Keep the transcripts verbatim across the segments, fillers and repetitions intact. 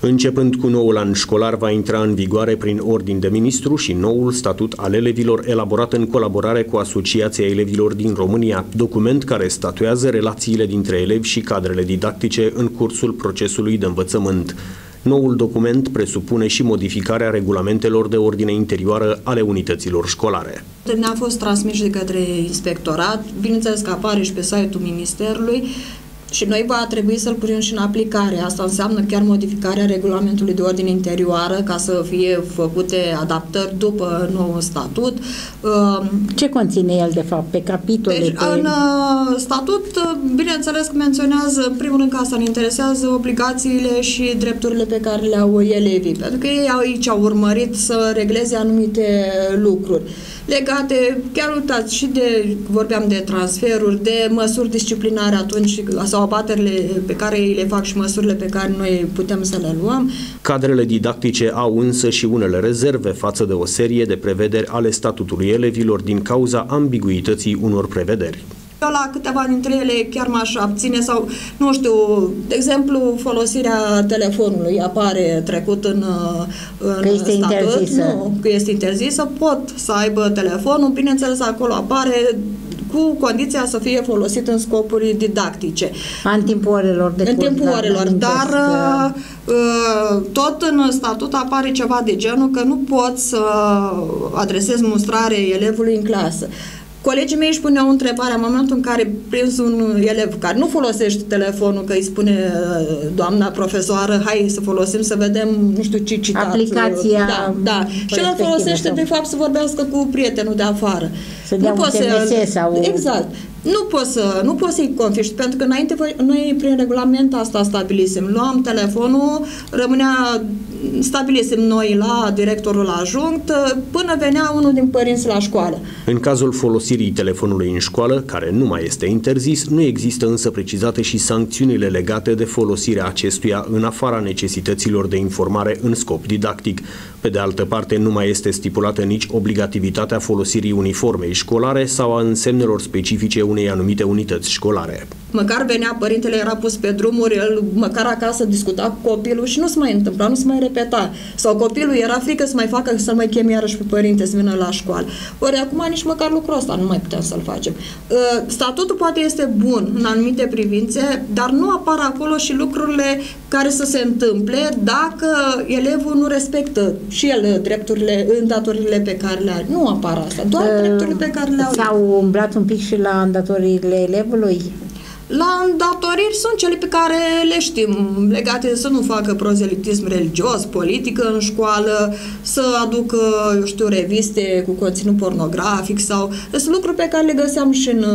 Începând cu noul an școlar, va intra în vigoare prin ordin de ministru și noul statut al elevilor, elaborat în colaborare cu Asociația Elevilor din România, document care statuează relațiile dintre elevi și cadrele didactice în cursul procesului de învățământ. Noul document presupune și modificarea regulamentelor de ordine interioară ale unităților școlare. Ne-a fost transmis de către inspectorat, bineînțeles că apare și pe site-ul Ministerului, și noi va trebui să-l punem și în aplicare. Asta înseamnă chiar modificarea regulamentului de ordine interioară ca să fie făcute adaptări după noul statut. Ce conține el, de fapt, pe capitole? Deci, pe... în statut, bineînțeles că menționează, în primul rând, că asta ne interesează obligațiile și drepturile pe care le au elevii, pentru că ei aici au urmărit să regleze anumite lucruri legate, chiar uitați, și de, vorbeam de transferuri, de măsuri disciplinare atunci, sau abaterile pe care ei le fac și măsurile pe care noi putem să le luăm. Cadrele didactice au însă și unele rezerve față de o serie de prevederi ale statutului elevilor din cauza ambiguității unor prevederi. Eu la câteva dintre ele chiar m-aș abține sau, nu știu, de exemplu, folosirea telefonului apare trecut în, în că este statut, interzisă. Nu, că este interzisă, pot să aibă telefonul, bineînțeles acolo apare cu condiția să fie folosit în scopuri didactice. În timpul orelor de În timpul orelor, dar că... tot în statut apare ceva de genul că nu pot să adresez mustrare elevului în clasă. Colegii mei își puneau întrebarea în momentul în care prins un elev care nu folosește telefonul, că îi spune doamna profesoară, hai să folosim să vedem, nu știu ce citat. Aplicația. Da, da. Și el folosește, de fapt, să vorbească cu prietenul de afară. Să dea un T M S sau... Exact. Nu poți să, nu poți să-i confiști, pentru că înainte noi prin regulament asta stabilisem. Luam telefonul, rămânea, stabilisem noi la directorul adjunct, până venea unul din părinți la școală. În cazul folosirii telefonului în școală, care nu mai este interzis, nu există însă precizate și sancțiunile legate de folosirea acestuia în afara necesităților de informare în scop didactic. Pe de altă parte, nu mai este stipulată nici obligativitatea folosirii uniformei școlare sau a însemnelor specifice unei anumite unități școlare. Măcar venea, părintele era pus pe drumuri, el măcar acasă discuta cu copilul și nu se mai întâmpla, nu se mai repeta. Sau copilul era frică să mai facă, să-l mai chem iarăși pe părinte să vină la școală. Ori acum nici măcar lucrul ăsta nu mai putem să-l facem. Statutul poate este bun în anumite privințe, dar nu apar acolo și lucrurile care să se întâmple dacă elevul nu respectă și el drepturile, îndatorile pe care le are. Nu apar asta, doar uh, drepturile pe care le au. S-au umblat un pic și la îndatoririle elevului? La îndatoriri sunt cele pe care le știm, legate să nu facă prozelitism religios, politică în școală, să aducă, eu știu, reviste cu conținut pornografic sau... Sunt lucruri pe care le găseam și în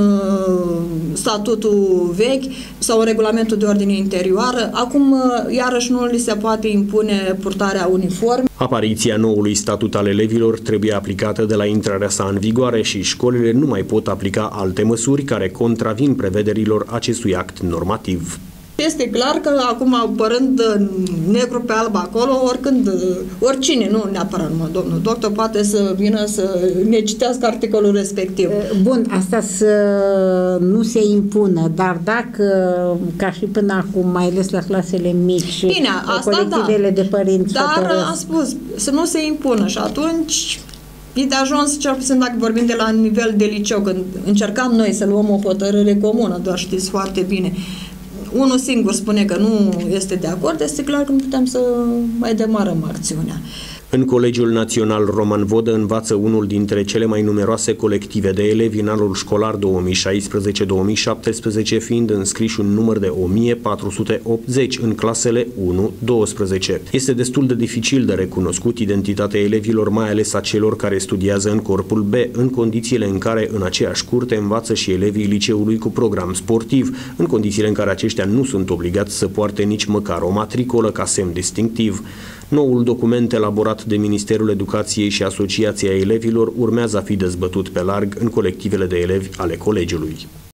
statutul vechi sau în regulamentul de ordine interioară. Acum, iarăși, nu li se poate impune purtarea uniforme. Apariția noului statut al elevilor trebuie aplicată de la intrarea sa în vigoare și școlile nu mai pot aplica alte măsuri care contravin prevederilor acestui act normativ. Este clar că acum, apărând negru pe alb acolo, oricând, oricine, nu neapărat numai domnul doctor, poate să vină să ne citească articolul respectiv. Bun, asta să nu se impună, dar dacă, ca și până acum, mai ales la clasele mici, bine, asta colectivele da, de părinți dar hotărăsc. am spus, să nu se impună și atunci... E de ajuns, cel puțin dacă vorbim de la nivel de liceu, când încercam noi să luăm o hotărâre comună, doar știți foarte bine, unul singur spune că nu este de acord, este clar că nu putem să mai demarăm acțiunea. În Colegiul Național Roman Vodă învață unul dintre cele mai numeroase colective de elevi în anul școlar două mii șaisprezece două mii șaptesprezece, fiind înscriși un număr de o mie patru sute optzeci în clasele unu doisprezece. Este destul de dificil de recunoscut identitatea elevilor, mai ales a celor care studiază în corpul B, în condițiile în care în aceeași curte învață și elevii liceului cu program sportiv, în condițiile în care aceștia nu sunt obligați să poarte nici măcar o matricolă ca semn distinctiv. Noul document elaborat de Ministerul Educației și Asociația Elevilor urmează a fi dezbătut pe larg în colectivele de elevi ale colegiului.